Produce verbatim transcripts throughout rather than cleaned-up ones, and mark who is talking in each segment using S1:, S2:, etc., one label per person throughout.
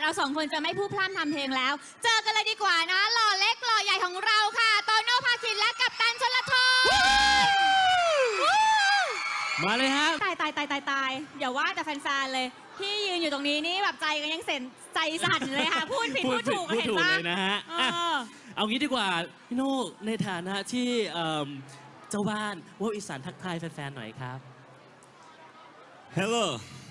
S1: เราสองคนจะไม่พูดพร่ำทำเพลงแล้วเจอกันเลยดีกว่านะหล่อเล็กหล่อใหญ่ของเราค่ะโตโน่ภาคินและกัปตันชลทร
S2: มาเลยฮะ
S1: ตายตายตายตายตายอย่าว่าแต่แฟนๆเลยที่ยืนอยู่ตรงนี้นี่แบบใจกันยังเส้นใจสั่นเลยค่ะพูดผิดพูดถูกเห็นปะ
S2: เลยนะฮะเอางี้ดีกว่าพี่โน่ในฐานะที่เจ้าบ้านว่าอีสานทักทายแฟนๆหน่อยครับ
S3: Hello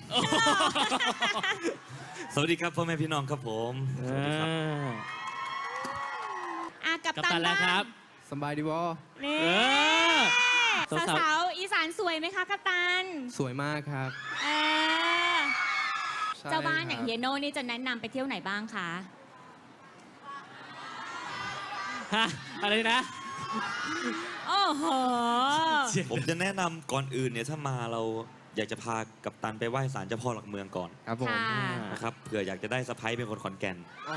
S3: สวัสดีครับพ่อแม่พี่น้องครับผมสวัสดีครับ
S1: อากัปตันแล้วครับ
S4: สบายดีบอ
S1: นี่สาวๆอีสานสวยไหมคะกัปตัน
S4: สวยมากครับ
S1: เจ้าบ้านอย่างเฮียโน่นี่จะแนะนำไปเที่ยวไหนบ้างคะ
S2: ฮะอะไรนะ
S1: โอ้โห
S3: ผมจะแนะนำก่อนอื่นเนี่ยถ้ามาเราอยากจะพากัปตันไปไหว้ศาลเจ้าพ่อหลักเมืองก่อน
S4: ครับผม
S3: นะครับเผื่ออยากจะได้สะใภ้เป็นคนขอนแก่น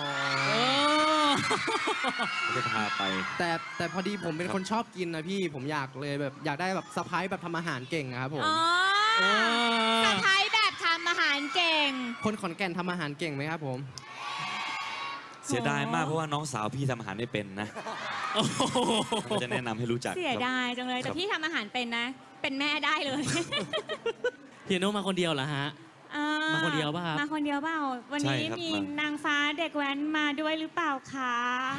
S3: จะพาไป
S4: แต่แต่พอดีผมเป็นคนชอบกินนะพี่ผมอยากเลยแบบอยากได้แบบสะใภ้แบบทำอาหารเก่งครับผม
S1: สะใภ้แบบทำอาหารเก่ง
S4: คนขอนแก่นทำอาหารเก่งไหมครับผม
S3: เสียดายมากเพราะว่าน้องสาวพี่ทำอาหารไม่เป็นนะจะแนะนำให้รู้จัก
S1: เสียดายจังเลยแต่พี่ทำอาหารเป็นนะเป็นแม่ได้เลย
S2: เฮียโน่มาคนเดียวเหรอฮะมาคนเดียวป่ะครับ
S1: มาคนเดียวเปล่าวันนี้มีนางฟ้าเด็กแว้นมาด้วยหรือเปล่าคะ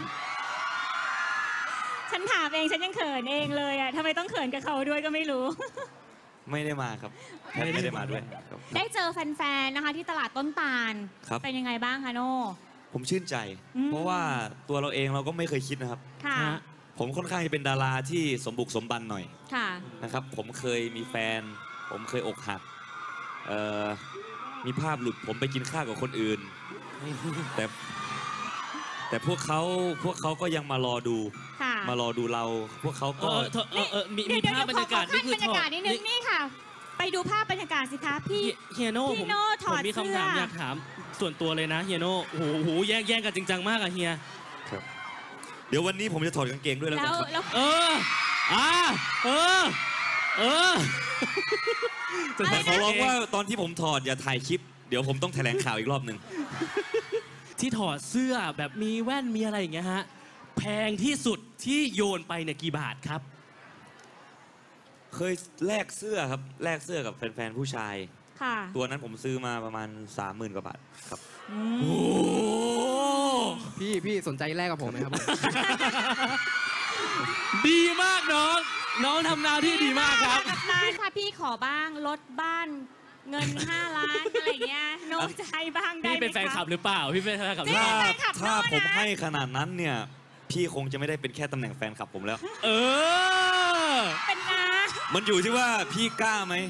S1: ฉันถามเองฉันยังเขินเองเลยอ่ะทำไมต้องเขินกับเขาด้วยก็ไม่รู้
S3: ไม่ได้มาครับไม่ได้มาด้วย
S1: ได้เจอแฟนๆนะคะที่ตลาดต้นตาลเป็นยังไงบ้างคะโน่
S3: ผมชื่นใจเพราะว่าตัวเราเองเราก็ไม่เคยคิดนะครับผมค่อนข้างจะเป็นดาราที่สมบุกสมบันหน่อยนะครับผมเคยมีแฟนผมเคยอกหักมีภาพหลุดผมไปกินข้าวกับคนอื่นแต่แต่พวกเขาพวกเขาก็ยังมารอดูมารอดูเราพวกเขาก็
S2: มีมีภาพบรรยากาศ
S1: นี่คือบรรยากาศนิดนึงนี่ค่ะไปดูภาพบรรยากาศสิคะพี่
S2: เฮียโน่ผมผมมีคำถามอยากถามส่วนตัวเลยนะเฮียโน่โอ้โหแย่งแย่งกันจริงจังมากอะเฮีย
S3: ครับเดี๋ยววันนี้ผมจะถอดกางเกงด้วยแล้วกันครับ
S2: เอออ่าเออเออ
S3: แต่ขอร้องว่าตอนที่ผมถอดอย่าถ่ายคลิปเดี๋ยวผมต้องแถลงข่าวอีกรอบหนึ่ง
S2: ที่ถอดเสื้อแบบมีแว่นมีอะไรอย่างเงี้ยฮะแพงที่สุดที่โยนไปเนี่ยกี่บาทครับ
S3: เคยแลกเสื้อครับแลกเสื้อกับแฟนๆผู้ชายตัวนั้นผมซื้อมาประมาณสามหมื่นกว่าบาทครับ
S2: โอ้
S4: พี่พี่สนใจแลกกับผมไหมครับ
S2: ดีมากน้องน้องทำหน้าที่ดีมากครับ
S1: ได้ค่ะพี่ขอบ้างรถบ้านเงินห้าล้านอะไรเงี้ยโน้จะให้บ้างได้ไหม
S2: พี่เป็นแฟนคลับหรือเปล่าพี่เป็นแฟนคลับถ้า
S3: ถ้าผมให้ขนาดนั้นเนี่ยพี่คงจะไม่ได้เป็นแค่ตำแหน่งแฟนคลับผมแล้ว
S2: เออ
S1: เป็นนะ
S3: มันอยู่ที่ว่าพี่กล้าไหม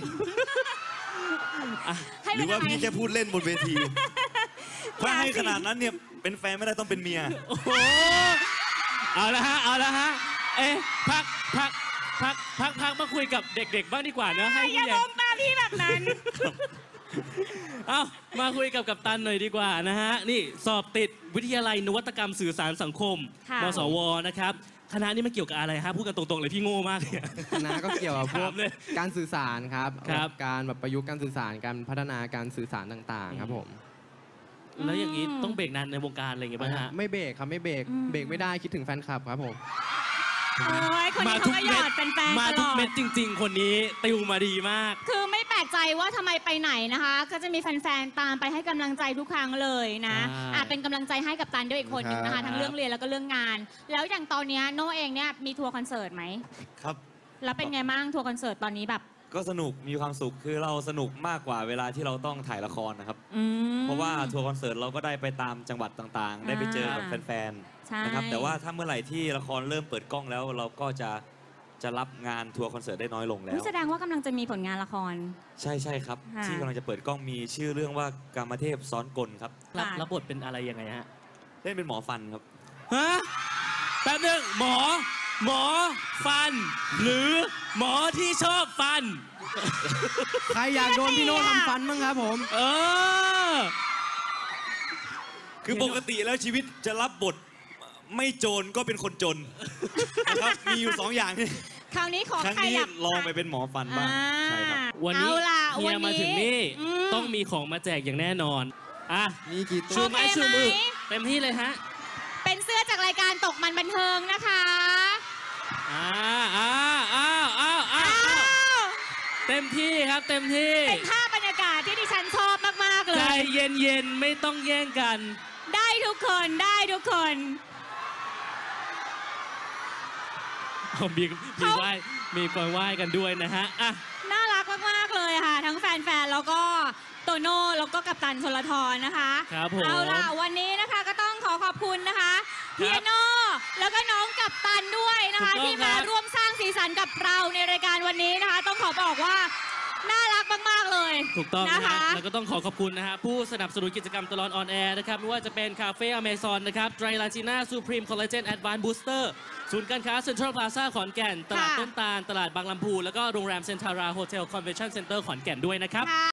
S3: หรือว่าพี่แค่พูดเล่นบนเวทีถ้าให้ขนาดนั้นเนี่ยเป็นแฟนไม่ได้ต้องเป็นเมีย
S2: โอ้โหเอาละฮะเอาละฮะเอ๊ะพักพักพักพักพักมาคุยกับเด็กๆบ้างดีกว่าเนอะให้
S1: อย่ามองตาพี่แบบนั้น
S2: เอามาคุยกับกัปตันหน่อยดีกว่านะฮะนี่สอบติดวิทยาลัยนวัตกรรมสื่อสารสังคมมสวนะครับคณะนี้มันเกี่ยวกับอะไรฮะพูดกันตรงๆเลยพี่โง่มากเนี่ย
S4: คณะก็เกี่ยวกับพวกการสื่อสารครับการแบบประยุกต์การสื่อสารการพัฒนาการสื่อสารต่างๆครับผม
S2: แล้วอย่างนี้ต้องเบรกนานในวงการอะไรอย่างเงี้ยป่ะฮะ
S4: ไม่เบรกครับไม่เบรกเบรกไม่ได้คิดถึงแฟนคลับครับผม
S1: มาทุกเม็ด
S2: มาทุกเม็ดจริงๆคนนี้ติวมาดีมาก
S1: คือไม่แปลกใจว่าทำไมไปไหนนะคะก็จะมีแฟนๆตามไปให้กำลังใจทุกครั้งเลยนะอาจเป็นกำลังใจให้กับตันด้วยอีกคนนึงนะคะทั้งเรื่องเรียนแล้วก็เรื่องงานแล้วอย่างตอนนี้โน่เองเนี่ยมีทัวร์คอนเสิร์ตไหม
S3: ครับ
S1: แล้วเป็นไงบ้างทัวร์คอนเสิร์ตตอนนี้แบบ
S3: ก็สนุกมีความสุขคือเราสนุกมากกว่าเวลาที่เราต้องถ่ายละครนะครับเพราะว่าทัวร์คอนเสิร์ตเราก็ได้ไปตามจังหวัดต่างๆได้ไปเจอกับแฟนๆนะครับแต่ว่าถ้าเมื่อไหร่ที่ละครเริ่มเปิดกล้องแล้วเราก็จะจะรับงานทัวร์คอนเสิร์ตได้น้อยลงแล้ว
S1: แสดงว่ากำลังจะมีผลงานละคร
S3: ใช่ใช่ครับที่กำลังจะเปิดกล้องมีชื่อเรื่องว่ากามเทพซ้อนกลครับ
S2: รับรับบทเป็นอะไรยังไงฮะ
S3: เล่นเป็นหมอฟันครับ
S2: ฮะแป๊บนึงหมอหมอฟันหรือหมอที่ชอบฟัน
S4: ใครอยากโดนพี่โน่ทำฟันบ้างครับผม
S2: เออ
S3: คือปกติแล้วชีวิตจะรับบทไม่โจรก็เป็นคนจนนะครับมีอยู่สองอย่างนี่
S1: คราวนี้ขอ
S3: ครั้งนี้ลองไปเป็นหมอฟันบ้างใช่ครับ
S2: วันนี้เฮียมาถึงนี่ต้องมีของมาแจกอย่างแน่นอนอ่ะ
S4: มีกี่ตั
S2: ชู
S4: ว
S2: ไม้ชูมือเต็มที่เลยฮะ
S1: เป็นเสื้อจากรายการตกมันบันเทิงนะคะ
S2: อ่าอ้าวอ้าวอ้าวอ้า
S1: อ้าว ว
S2: เต็มที่ครับเต็มที่
S1: เป็นภาพบรรยากาศที่ดิฉันชอบมาก ๆ เล
S2: ใจ
S1: ย
S2: เย็นๆไม่ต้องแย่งกัน
S1: ได้ทุกคนได้ทุกคน
S2: เอามีมีไหว้มีคนไหว้กันด้วยนะฮะอ่ะ
S1: น่ารักมาก ๆ เลยค่ะ ทั้งแฟน ๆ แล้วก็โตโน่แล้วก็กัปตันชลทรนะคะ
S2: ครับผม
S1: เอาล่ะ วันนี้นะคะก็ต้องขอขอบคุณนะคะพี่โน่แล้วก็น้องกัปตันด้วยนะคะ
S2: ถูกต้อง
S1: ที่มา
S2: ครับ
S1: ร่วมสร้างสีสันกับเราในรายการวันนี้นะคะ ต้องขอบอกว่าน่ารักมาก ๆ เลย
S2: ถูกต้อง
S1: นะ
S2: นะฮะ
S1: คะ
S2: แล้วก็ต้องขอขอบคุณนะฮะผู้สนับสนุนกิจกรรมตลอดออนแอร์นะครับไม่ว่าจะเป็นคาเฟ่อเมซอนนะครับไตรลาจีน่าซูพรีมคอลลาเจนแอดวานซ์บูสเตอร์ศูนย์การค้าเซ็นทรัลพลาซ่าขอนแก่น ตลาดต้นตาล ตลาดบางลำพู แล้วก็โรงแรมเซ็นทาราโฮเทลคอนเวนชั่นเซ็นเตอร์ขอนแก่นด้วยนะครับ